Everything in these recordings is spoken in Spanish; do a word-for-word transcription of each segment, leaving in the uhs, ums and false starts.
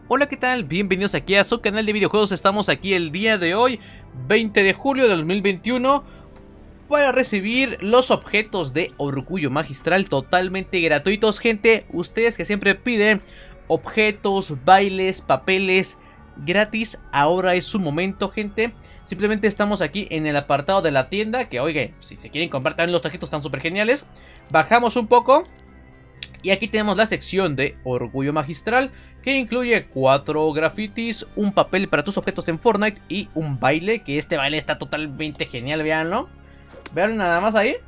Hola, ¿qué tal? Bienvenidos aquí a su canal de videojuegos. Estamos aquí el día de hoy, veinte de julio de dos mil veintiuno, para recibir los objetos de Orgullo Magistral totalmente gratuitos, gente. Ustedes que siempre piden objetos, bailes, papeles gratis, ahora es su momento, gente. Simplemente estamos aquí en el apartado de la tienda, que oigan, si se quieren comprar también los tajitos están súper geniales. Bajamos un poco y aquí tenemos la sección de Orgullo Magistral, que incluye cuatro grafitis, un papel para tus objetos en Fortnite y un baile, que este baile está totalmente genial, véanlo. Vean nada más ahí.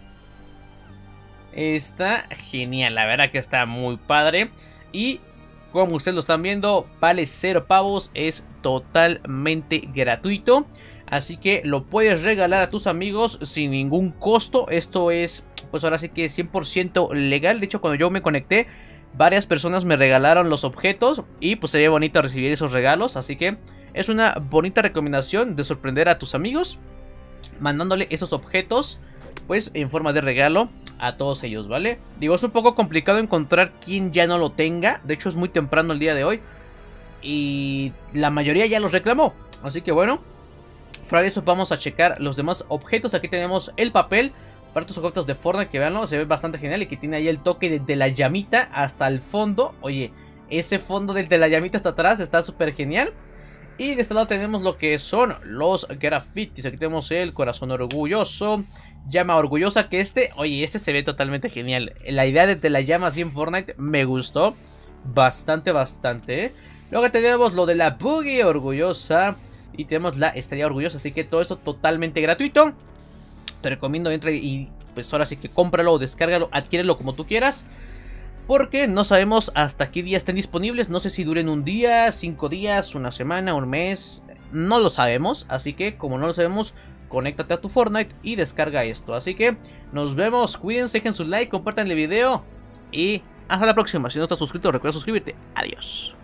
Está genial, la verdad que está muy padre. Y como ustedes lo están viendo, vale cero pavos, es totalmente gratuito. Así que lo puedes regalar a tus amigos sin ningún costo. Esto es, pues ahora sí que cien por ciento legal. De hecho, cuando yo me conecté, varias personas me regalaron los objetos y pues se ve bonito recibir esos regalos. Así que es una bonita recomendación de sorprender a tus amigos mandándole esos objetos pues en forma de regalo a todos ellos, ¿vale? Digo, es un poco complicado encontrar quien ya no lo tenga. De hecho, es muy temprano el día de hoy y la mayoría ya los reclamó. Así que bueno, fuera de eso vamos a checar los demás objetos. Aquí tenemos el papel para tus objetos de Fortnite, que veanlo, se ve bastante genial y que tiene ahí el toque de, de la llamita hasta el fondo. Oye, ese fondo del de la llamita hasta atrás está súper genial. Y de este lado tenemos lo que son los grafitis. Aquí tenemos el corazón orgulloso, llama orgullosa, que este, oye, este se ve totalmente genial. La idea de, de la llama así en Fortnite me gustó bastante, bastante, ¿eh? Luego tenemos lo de la boogie orgullosa y tenemos la estrella orgullosa, así que todo eso totalmente gratuito. Te recomiendo, entra y pues ahora sí que cómpralo o descárgalo, adquiérelo como tú quieras, porque no sabemos hasta qué día estén disponibles. No sé si duren un día, cinco días, una semana, un mes. No lo sabemos, así que como no lo sabemos, conéctate a tu Fortnite y descarga esto. Así que nos vemos, cuídense, dejen su like, compartan el video y hasta la próxima. Si no estás suscrito, recuerda suscribirte. Adiós.